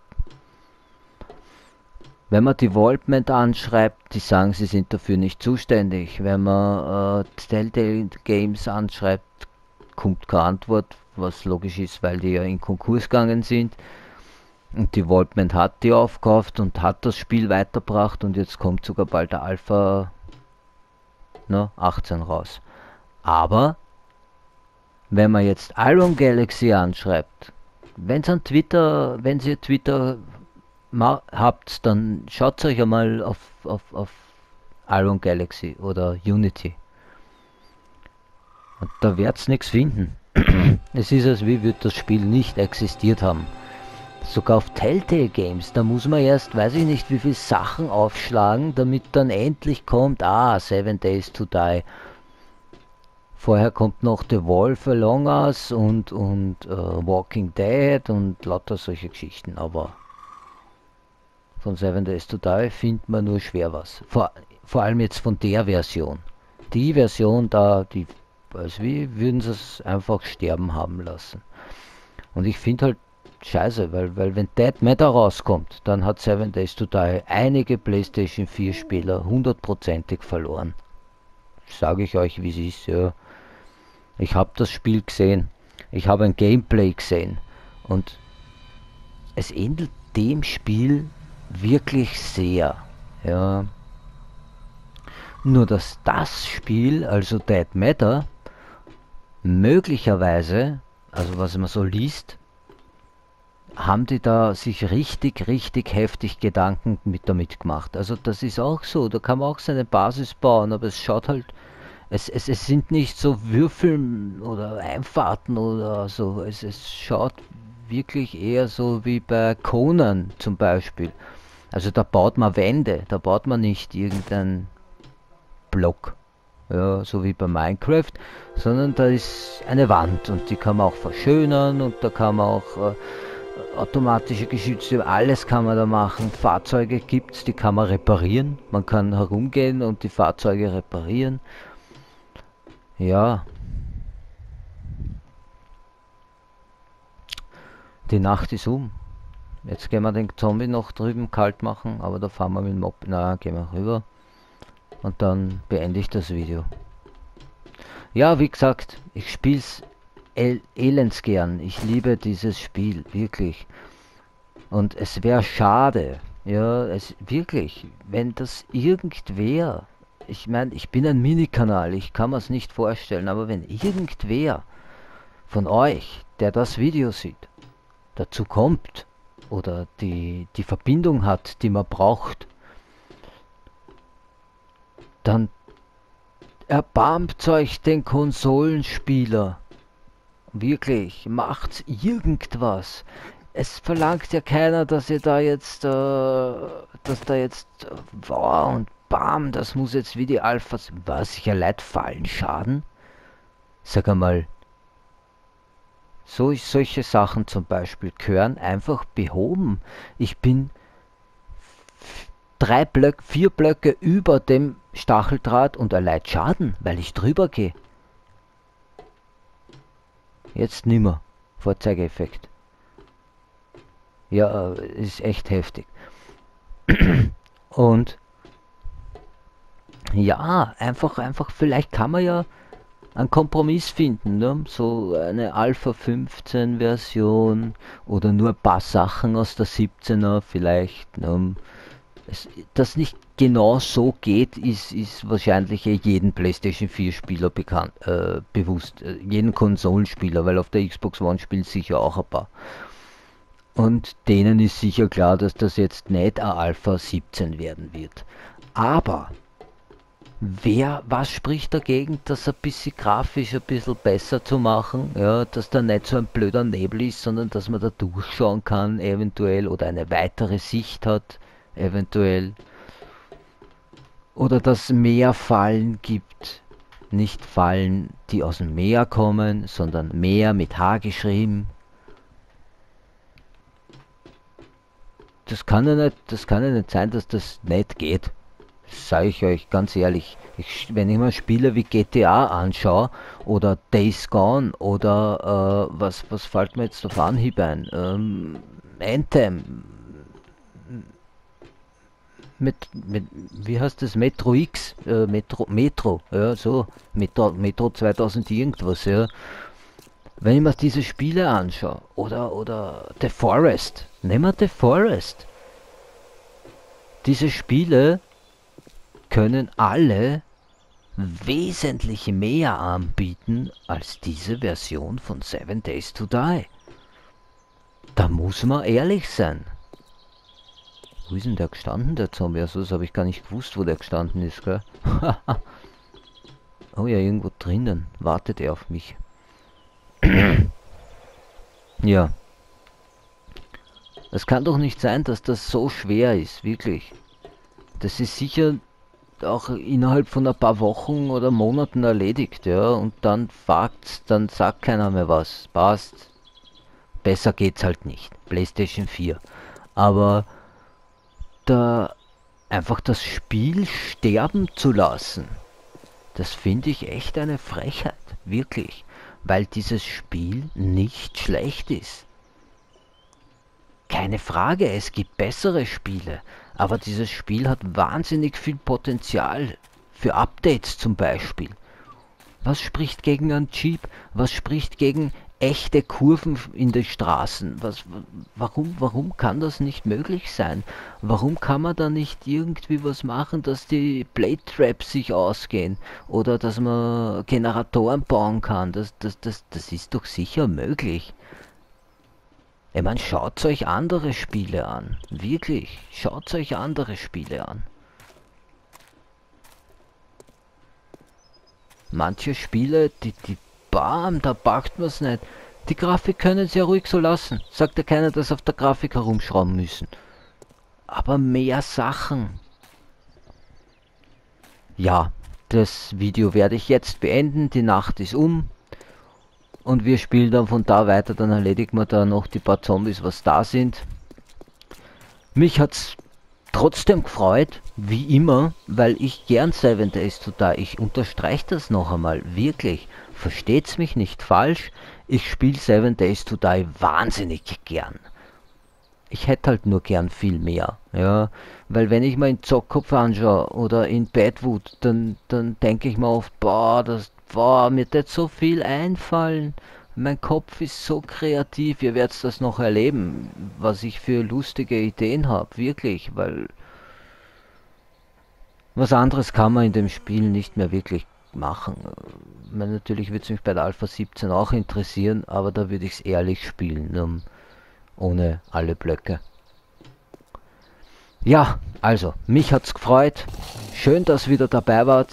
wenn man Development anschreibt, die sagen, sie sind dafür nicht zuständig. Wenn man Telltale Games anschreibt, kommt keine Antwort, was logisch ist, weil die ja in Konkurs gegangen sind. Und Development hat die aufgekauft und hat das Spiel weitergebracht und jetzt kommt sogar bald der Alpha 18 raus. Aber wenn man jetzt Iron Galaxy anschreibt, wenn ihr Twitter habt, dann schaut euch einmal auf Iron Galaxy oder Unity. Und da wird's nichts finden. Es ist, als wie würde das Spiel nicht existiert haben. Sogar auf Telltale Games, da muss man erst, weiß ich nicht, wie viele Sachen aufschlagen, damit dann endlich kommt, 7 Days to Die. Vorher kommt noch The Wolf Among Us und Walking Dead und lauter solche Geschichten, aber von 7 Days to Die findet man nur schwer was. Vor allem jetzt von der Version. Die Version da, die, als wie würden sie es einfach sterben haben lassen. Und ich finde halt scheiße, weil wenn Dead Matter rauskommt, dann hat 7 Days to Die einige PlayStation 4 Spieler hundertprozentig verloren. Sage ich euch, wie es ist, ja. Ich habe das Spiel gesehen, ich habe ein Gameplay gesehen und es ähnelt dem Spiel wirklich sehr, ja. Nur dass das Spiel, also Dead Matter, möglicherweise, also was man so liest, haben die da sich richtig heftig Gedanken damit gemacht. Also das ist auch so, da kann man auch seine Basis bauen, aber es schaut halt, es sind nicht so Würfeln oder Einfahrten oder so, es schaut wirklich eher so wie bei Conan zum Beispiel. Also da baut man Wände, da baut man nicht irgendeinen Block, ja, so wie bei Minecraft, sondern da ist eine Wand und die kann man auch verschönern und da kann man auch automatische Geschütze, alles kann man da machen. Fahrzeuge gibt's, die kann man reparieren. Man kann herumgehen und die Fahrzeuge reparieren. Ja, die Nacht ist um. Jetzt gehen wir den Zombie noch drüben kalt machen, aber da fahren wir mit dem Mob. Na, gehen wir rüber. Und dann beende ich das Video. Ja, wie gesagt, ich spiel's elends gern. Ich liebe dieses Spiel, wirklich. Und es wäre schade, ja, es wirklich, wenn das irgendwer, ich meine, ich bin ein Mini-Kanal, ich kann mir es nicht vorstellen, aber wenn irgendwer von euch, der das Video sieht, dazu kommt oder die Verbindung hat, die man braucht, dann erbarmt euch den Konsolenspieler. Wirklich, macht irgendwas. Es verlangt ja keiner, dass ihr da jetzt, wow, und bam, das muss jetzt wie die Alphas, was, ja Leid fallen Schaden? Sag einmal, solche Sachen zum Beispiel gehören einfach behoben. Ich bin 4 Blöcke über dem Stacheldraht und er leidet Schaden, weil ich drüber gehe. Jetzt nimmer. Vorzeigeeffekt. Ja, ist echt heftig. Und ja, einfach, vielleicht kann man ja einen Kompromiss finden, ne? So eine Alpha 15 Version oder nur ein paar Sachen aus der 17er vielleicht. Ne? Das nicht genau so geht, ist wahrscheinlich jedem PlayStation 4 Spieler bewusst, jeden Konsolenspieler, weil auf der Xbox One spielen sicher auch ein paar. Und denen ist sicher klar, dass das jetzt nicht ein Alpha 17 werden wird. Aber Was spricht dagegen, das ein bisschen grafisch ein bisschen besser zu machen, ja, dass da nicht so ein blöder Nebel ist, sondern dass man da durchschauen kann, eventuell, oder eine weitere Sicht hat, eventuell. Oder dass mehr Fallen gibt. Nicht Fallen, die aus dem Meer kommen, sondern Meer mit H geschrieben. Das kann ja nicht sein, dass das nicht geht. Das sage ich euch ganz ehrlich. Wenn ich mir Spiele wie GTA anschaue oder Days Gone oder was fällt mir jetzt auf Anhieb ein? Anthem, wie heißt das? Metro X, Metro, ja so, Metro 2000 irgendwas, ja. Wenn ich mir diese Spiele anschaue, oder The Forest, nehmen wir The Forest. Diese Spiele können alle wesentlich mehr anbieten als diese Version von Seven Days to Die. Da muss man ehrlich sein. Wo ist denn der gestanden, der Zombie? Also das habe ich gar nicht gewusst, wo der gestanden ist, gell? Oh ja, irgendwo drinnen. Wartet er auf mich. Ja. Es kann doch nicht sein, dass das so schwer ist, wirklich. Das ist sicher auch innerhalb von ein paar Wochen oder Monaten erledigt, ja. Und dann sagt keiner mehr was. Passt. Besser geht's halt nicht. PlayStation 4. Aber da einfach das Spiel sterben zu lassen, das finde ich echt eine Frechheit. Wirklich. Weil dieses Spiel nicht schlecht ist. Keine Frage, es gibt bessere Spiele, aber dieses Spiel hat wahnsinnig viel Potenzial für Updates zum Beispiel. Was spricht gegen einen Jeep? Was spricht gegen echte Kurven in den Straßen? Warum kann das nicht möglich sein? Warum kann man da nicht irgendwie was machen, dass die Blade Traps sich ausgehen? Oder dass man Generatoren bauen kann? Das ist doch sicher möglich. Ich meine, schaut euch andere Spiele an. Wirklich, schaut euch andere Spiele an. Manche Spiele, bam, da packt man es nicht. Die Grafik können sie ja ruhig so lassen. Sagt ja keiner, dass auf der Grafik herumschrauben müssen. Aber mehr Sachen. Ja, das Video werde ich jetzt beenden. Die Nacht ist um. Und wir spielen dann von da weiter, dann erledigen wir da noch die paar Zombies, was da sind. Mich hat's trotzdem gefreut, wie immer, weil ich gern Seven Days to Die. Ich unterstreiche das noch einmal, wirklich. Versteht's mich nicht falsch, ich spiele Seven Days to Die wahnsinnig gern. Ich hätte halt nur gern viel mehr, ja. Weil wenn ich mal in Zockkopf anschaue oder in Badwood, dann denke ich mir oft, boah, mir wird so viel einfallen. Mein Kopf ist so kreativ, ihr werdet das noch erleben, was ich für lustige Ideen habe, wirklich, weil was anderes kann man in dem Spiel nicht mehr wirklich machen. Ich meine, natürlich würde es mich bei der Alpha 17 auch interessieren, aber da würde ich es ehrlich spielen, ohne alle Blöcke. Ja, also, mich hat's gefreut. Schön, dass ihr wieder dabei wart.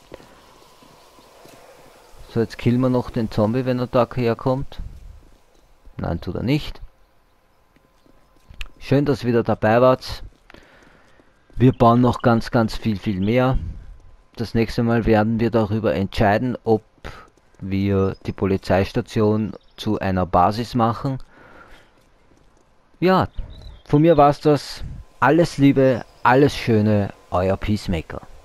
So, jetzt killen wir noch den Zombie, wenn er da herkommt. Nein, tut er nicht. Schön, dass ihr wieder dabei wart. Wir bauen noch ganz viel mehr. Das nächste Mal werden wir darüber entscheiden, ob wir die Polizeistation zu einer Basis machen. Ja, von mir war's das. Alles Liebe, alles Schöne, euer Peacemaker.